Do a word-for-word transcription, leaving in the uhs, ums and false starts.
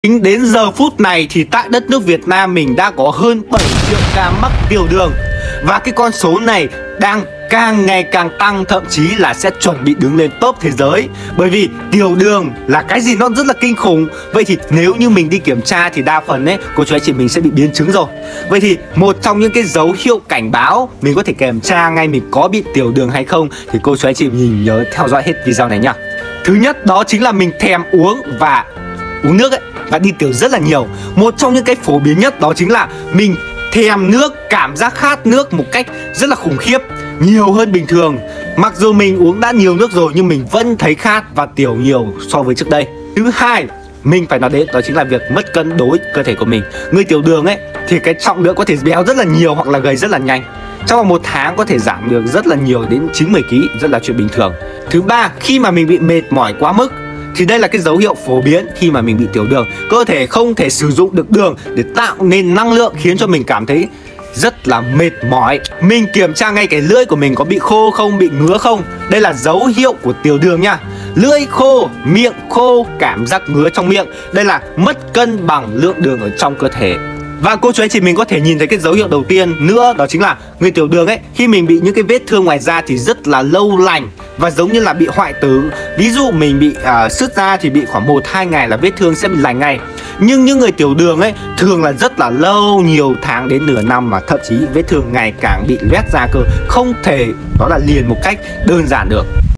Tính đến giờ phút này thì tại đất nước Việt Nam mình đã có hơn bảy triệu ca mắc tiểu đường. Và cái con số này đang càng ngày càng tăng, thậm chí là sẽ chuẩn bị đứng lên top thế giới. Bởi vì tiểu đường là cái gì nó rất là kinh khủng. Vậy thì nếu như mình đi kiểm tra thì đa phần ấy, cô chú anh chị mình sẽ bị biến chứng rồi. Vậy thì một trong những cái dấu hiệu cảnh báo mình có thể kiểm tra ngay mình có bị tiểu đường hay không thì cô chú anh chị mình nhớ theo dõi hết video này nhá. Thứ nhất đó chính là mình thèm uống và uống nước ấy, và đi tiểu rất là nhiều. Một trong những cái phổ biến nhất đó chính là mình thèm nước, cảm giác khát nước một cách rất là khủng khiếp, nhiều hơn bình thường. Mặc dù mình uống đã nhiều nước rồi nhưng mình vẫn thấy khát và tiểu nhiều so với trước đây. Thứ hai mình phải nói đến đó chính là việc mất cân đối cơ thể của mình. Người tiểu đường ấy thì cái trọng lượng có thể béo rất là nhiều hoặc là gầy rất là nhanh. Trong vòng một tháng có thể giảm được rất là nhiều, đến chín mười ki lô gam, rất là chuyện bình thường. Thứ ba, khi mà mình bị mệt mỏi quá mức thì đây là cái dấu hiệu phổ biến khi mà mình bị tiểu đường. Cơ thể không thể sử dụng được đường để tạo nên năng lượng, khiến cho mình cảm thấy rất là mệt mỏi. Mình kiểm tra ngay cái lưỡi của mình có bị khô không, bị ngứa không. Đây là dấu hiệu của tiểu đường nha. Lưỡi khô, miệng khô, cảm giác ngứa trong miệng, đây là mất cân bằng lượng đường ở trong cơ thể. Và cô chú anh chị mình có thể nhìn thấy cái dấu hiệu đầu tiên nữa, đó chính là người tiểu đường ấy, khi mình bị những cái vết thương ngoài da thì rất là lâu lành và giống như là bị hoại tử. Ví dụ mình bị uh, sứt da thì bị khoảng một hai ngày là vết thương sẽ bị lành ngay. Nhưng những người tiểu đường ấy thường là rất là lâu, nhiều tháng đến nửa năm, mà thậm chí vết thương ngày càng bị loét ra cơ, không thể đó là liền một cách đơn giản được.